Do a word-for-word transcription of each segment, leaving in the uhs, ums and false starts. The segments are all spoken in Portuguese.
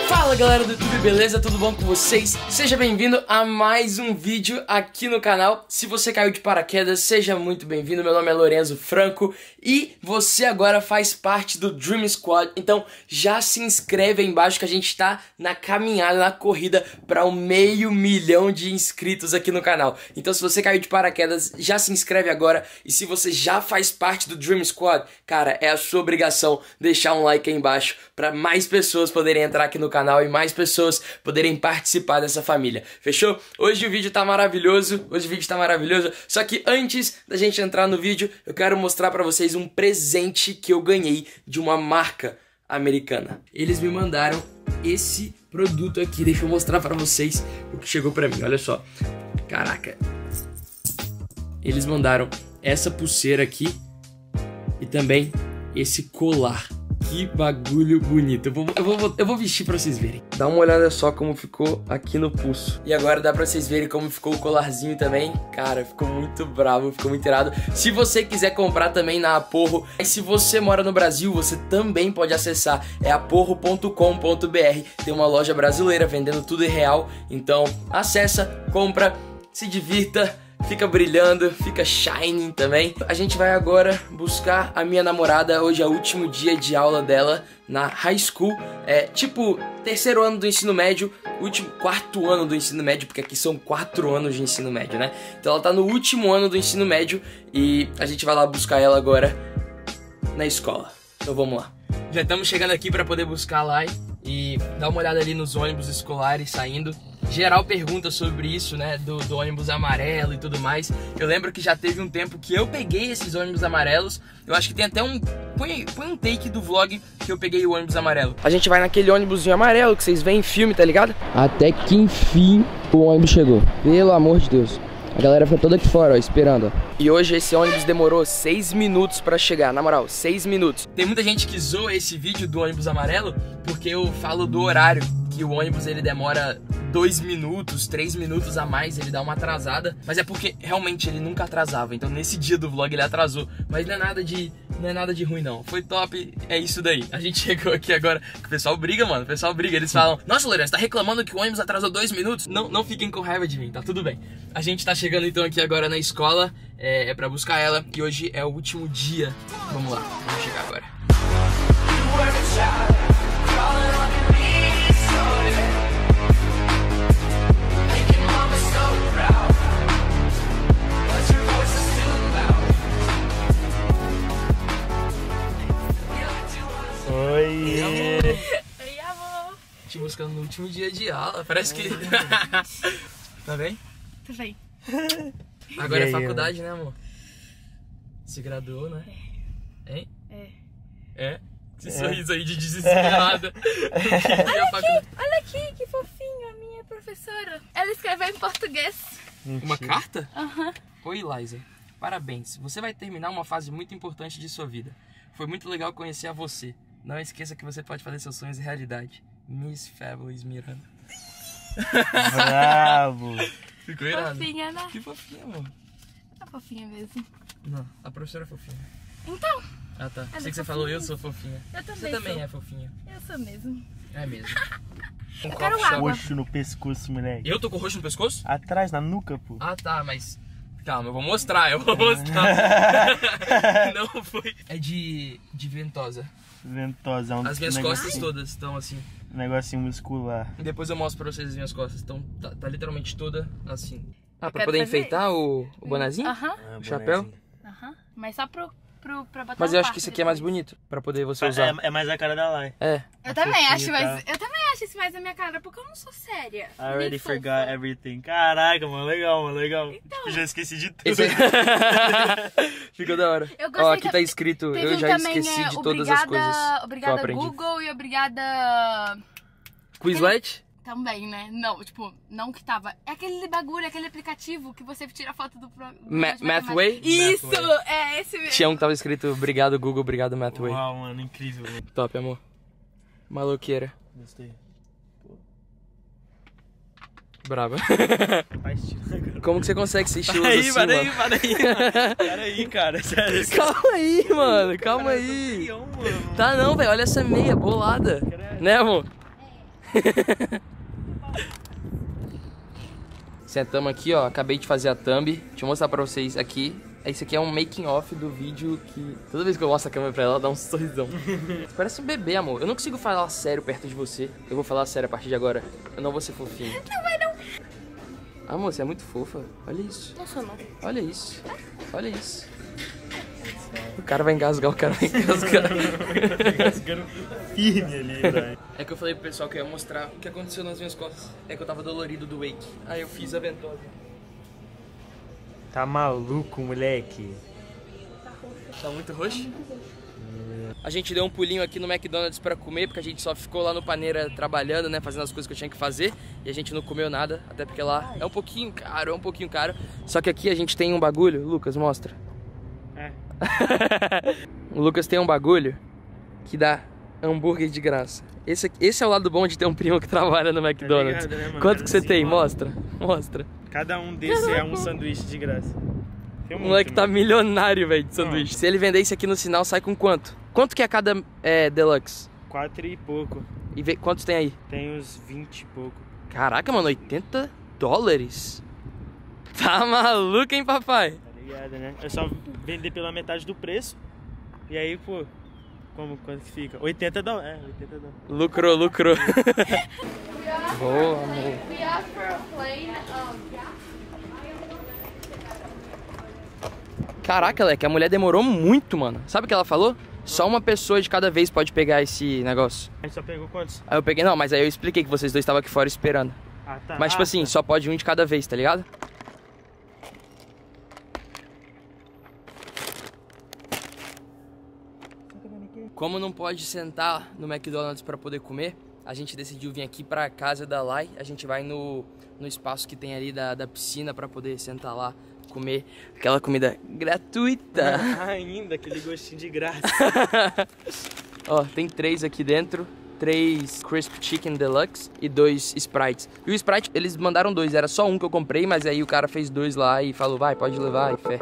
Fala galera do YouTube, beleza? Tudo bom com vocês? Seja bem-vindo a mais um vídeo aqui no canal. Se você caiu de paraquedas, seja muito bem-vindo. Meu nome é Lorenzo Franco e você agora faz parte do Dream Squad. Então já se inscreve aí embaixo que a gente tá na caminhada, na corrida para o meio milhão de inscritos aqui no canal. Então se você caiu de paraquedas, já se inscreve agora. E se você já faz parte do Dream Squad, cara, é a sua obrigação deixar um like aí embaixo para mais pessoas poderem entrar aqui no canal e mais pessoas poderem participar dessa família, fechou? Hoje o vídeo tá maravilhoso, hoje o vídeo tá maravilhoso, só que antes da gente entrar no vídeo, eu quero mostrar pra vocês um presente que eu ganhei de uma marca americana. Eles me mandaram esse produto aqui, deixa eu mostrar pra vocês o que chegou pra mim, olha só. Caraca. Eles mandaram essa pulseira aqui e também esse colar. Que bagulho bonito. Eu vou, eu, vou, eu vou vestir pra vocês verem. Dá uma olhada só como ficou aqui no pulso. E agora dá pra vocês verem como ficou o colarzinho também. Cara, ficou muito bravo, ficou muito irado. Se você quiser comprar também na Aporro, e se você mora no Brasil, você também pode acessar. É aporro ponto com ponto br. Tem uma loja brasileira vendendo tudo em real. Então acessa, compra, se divirta. Fica brilhando, fica shining também. A gente vai agora buscar a minha namorada. Hoje é o último dia de aula dela na high school. É tipo terceiro ano do ensino médio, último quarto ano do ensino médio, porque aqui são quatro anos de ensino médio, né? Então ela tá no último ano do ensino médio e a gente vai lá buscar ela agora na escola. Então vamos lá. Já estamos chegando aqui para poder buscar lá e dar uma olhada ali nos ônibus escolares saindo. Geral pergunta sobre isso, né, do, do ônibus amarelo e tudo mais. Eu lembro que já teve um tempo que eu peguei esses ônibus amarelos. Eu acho que tem até um... Põe, põe um take do vlog que eu peguei o ônibus amarelo. A gente vai naquele ônibusinho amarelo que vocês veem em filme, tá ligado? Até que enfim o ônibus chegou. Pelo amor de Deus. A galera foi toda aqui fora, ó, esperando, ó. E hoje esse ônibus demorou seis minutos pra chegar, na moral, seis minutos. Tem muita gente que zoa esse vídeo do ônibus amarelo porque eu falo do horário, que o ônibus ele demora dois minutos, três minutos a mais, ele dá uma atrasada. Mas é porque realmente ele nunca atrasava, então nesse dia do vlog ele atrasou. Mas não é nada de, não é nada de ruim não, foi top, é isso daí. A gente chegou aqui agora, o pessoal briga, mano, o pessoal briga. Eles falam, nossa Lourenço, tá reclamando que o ônibus atrasou dois minutos? Não, não fiquem com raiva de mim, tá tudo bem. A gente tá chegando então aqui agora na escola, é, é pra buscar ela, e hoje é o último dia. Vamos lá, vamos chegar agora. Oi! Oi, amor! Te buscando no último dia de aula, parece que... Tá bem? Tá bem. Agora E aí, é faculdade, né, amor? Se graduou, né? É. Hein? É. É? Esse é. Sorriso aí de desesperada. Olha aqui, olha aqui, que fofinho, a minha professora. Ela escreveu em português. Uma carta? Aham. Uhum. Oi, Liza. Parabéns. Você vai terminar uma fase muito importante de sua vida. Foi muito legal conhecer a você. Não esqueça que você pode fazer seus sonhos realidade. Miss Fabulous Miranda. Bravo! Ficou irado. Fofinha, né? Que fofinha, amor. É fofinha mesmo. Não, a professora é fofinha. Então. Ah, tá. Ela Sei é que você fofinha. falou eu sou fofinha. Eu também Você também sou. é fofinha. Eu sou mesmo. É mesmo. Um Eu copo quero de chá. água. Roxo no pescoço, moleque. Eu tô com roxo no pescoço? Atrás, na nuca, pô. Ah, tá, mas... Calma, eu vou mostrar, eu vou mostrar. Não foi. É de, de ventosa. Ventosa. Um As minhas negocinho- costas todas estão assim. Negocinho muscular. Depois eu mostro pra vocês as minhas costas. Então tá, tá literalmente toda assim. Ah, Eu pra quero poder fazer enfeitar o, o bonezinho? Aham, Ah, O chapéu? bonezinho. aham. Mas só pro, pro, pra botar Mas no eu acho quarto que isso aqui é mais depois. bonito. Pra poder você usar. É, é mais a cara da Lai. É. Eu também acho, fofinho, mas tá? eu também acho isso mais a minha cara, porque eu não sou séria. I already nem fofa. forgot everything. Caraca, mano, legal, mano, legal. Então. Eu já esqueci de tudo. Esse... Ficou da hora. Eu gostei Ó, aqui que- tá escrito, Teve eu um já também, esqueci é, de todas obrigada, as coisas que eu Obrigada aprendi. Google e obrigada... Quizlet? Também, né? Não, tipo, não que tava. É aquele bagulho, aquele aplicativo que você tira foto do programa. Ma Mathway? Isso! Mathway. É esse mesmo. Tinha um que tava escrito obrigado Google, obrigado Mathway. Uau, mano, incrível. Mano. Top, amor. Maloqueira. Gostei. Brava. Faz estilo agora. Como que você consegue ser estiloso Para aí, assim, para aí, mano? para aí. Para aí, cara. Sério. Calma aí, mano. Calma Cara, eu tô aí. feião, mano. Tá não, velho. Olha essa meia bolada. Caralho. Né, amor? Sentamos aqui, ó. Acabei de fazer a thumb. Deixa eu mostrar pra vocês aqui. Esse aqui é um making off do vídeo que... Toda vez que eu mostro a câmera pra ela, ela dá um sorrisão. Parece um bebê, amor. Eu não consigo falar sério perto de você. Eu vou falar sério a partir de agora. Eu não vou ser fofinho. Não vai não. Amor, você é muito fofa. Olha isso. Não sou não. Olha isso. Olha isso. O cara vai engasgar, o cara vai engasgar. Engasgando firme ali, velho. É que eu falei pro pessoal que eu ia mostrar o que aconteceu nas minhas costas. É que eu tava dolorido do wake. Aí eu fiz a ventosa. Tá maluco, moleque? Tá muito roxo? A gente deu um pulinho aqui no McDonald's pra comer, porque a gente só ficou lá no Paneira trabalhando, né, fazendo as coisas que eu tinha que fazer. E a gente não comeu nada, até porque lá é um pouquinho caro, é um pouquinho caro. Só que aqui a gente tem um bagulho, Lucas, mostra. É. O Lucas tem um bagulho que dá hambúrguer de graça. Esse, aqui, esse é o lado bom de ter um primo que trabalha no McDonald's. Tá ligado, né, mano? Quanto que você Assim, tem? mano. Mostra, mostra. Cada um desses é um sanduíche de graça. Tem O muito, moleque tá mano. milionário, velho, de sanduíche. Se ele vender isso aqui no sinal, sai com quanto? Quanto que é cada é, Deluxe? Quatro e pouco. E vê, quantos tem aí? Tem uns vinte e pouco. Caraca, mano, oitenta dólares? Tá maluco, hein, papai? Tá ligado, né? É só vender pela metade do preço. E aí, pô, como, quanto que fica? oitenta dólares. É, oitenta dólares. Lucrou, lucrou. Boa, amor. We offer a plain, um, Caraca, Leque, a mulher demorou muito, mano. Sabe o que ela falou? Só uma pessoa de cada vez pode pegar esse negócio. A gente só pegou quantos? Aí eu peguei, não, mas aí eu expliquei que vocês dois estavam aqui fora esperando. Ah, tá. Mas tipo Ah, assim, tá. só pode um de cada vez, tá ligado? Como não pode sentar no McDonald's pra poder comer, a gente decidiu vir aqui pra casa da Lai. A gente vai no, no espaço que tem ali da, da piscina pra poder sentar lá, comer aquela comida gratuita. Ainda, aquele gostinho de graça. Ó, tem três aqui dentro. Três Crisp Chicken Deluxe e dois Sprites. E o Sprite, eles mandaram dois, era só um que eu comprei, mas aí o cara fez dois lá e falou, vai, pode levar, e fé.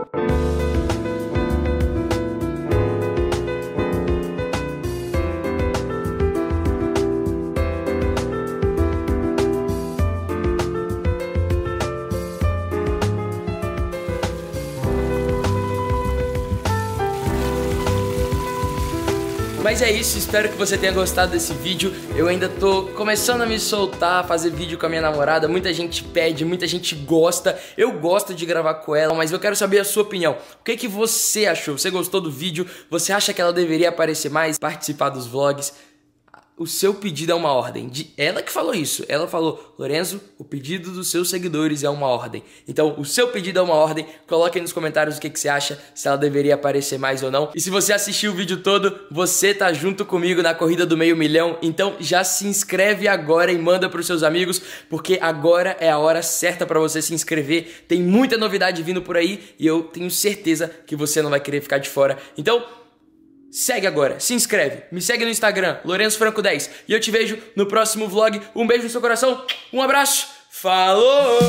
Mas é isso, espero que você tenha gostado desse vídeo. Eu ainda tô começando a me soltar, fazer vídeo com a minha namorada. Muita gente pede, muita gente gosta. Eu gosto de gravar com ela, mas eu quero saber a sua opinião. O que que você achou? Você gostou do vídeo? Você acha que ela deveria aparecer mais, participar dos vlogs? O seu pedido é uma ordem. De ela que falou isso. Ela falou, Lorenzo, o pedido dos seus seguidores é uma ordem. Então, o seu pedido é uma ordem. Coloque aí nos comentários o que, que você acha, se ela deveria aparecer mais ou não. E se você assistiu o vídeo todo, você tá junto comigo na corrida do meio milhão. Então, já se inscreve agora e manda pros seus amigos, porque agora é a hora certa pra você se inscrever. Tem muita novidade vindo por aí e eu tenho certeza que você não vai querer ficar de fora. Então, segue agora, se inscreve, me segue no Instagram, Lorenzo Franco dez. E eu te vejo no próximo vlog. Um beijo no seu coração, um abraço, falou!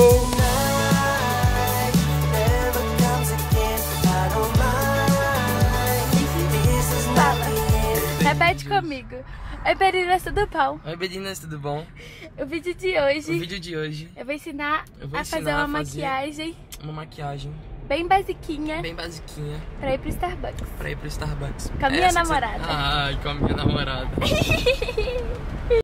repete comigo. Oi, Berinas, tudo bom? Oi, Bedinas, tudo bom? O vídeo de hoje, O vídeo de hoje eu vou ensinar eu vou a ensinar fazer uma a fazer maquiagem uma maquiagem bem basiquinha bem basiquinha pra ir pro Starbucks. pra ir pro Starbucks. Com a minha Essa que você- namorada. Ai, com a minha namorada.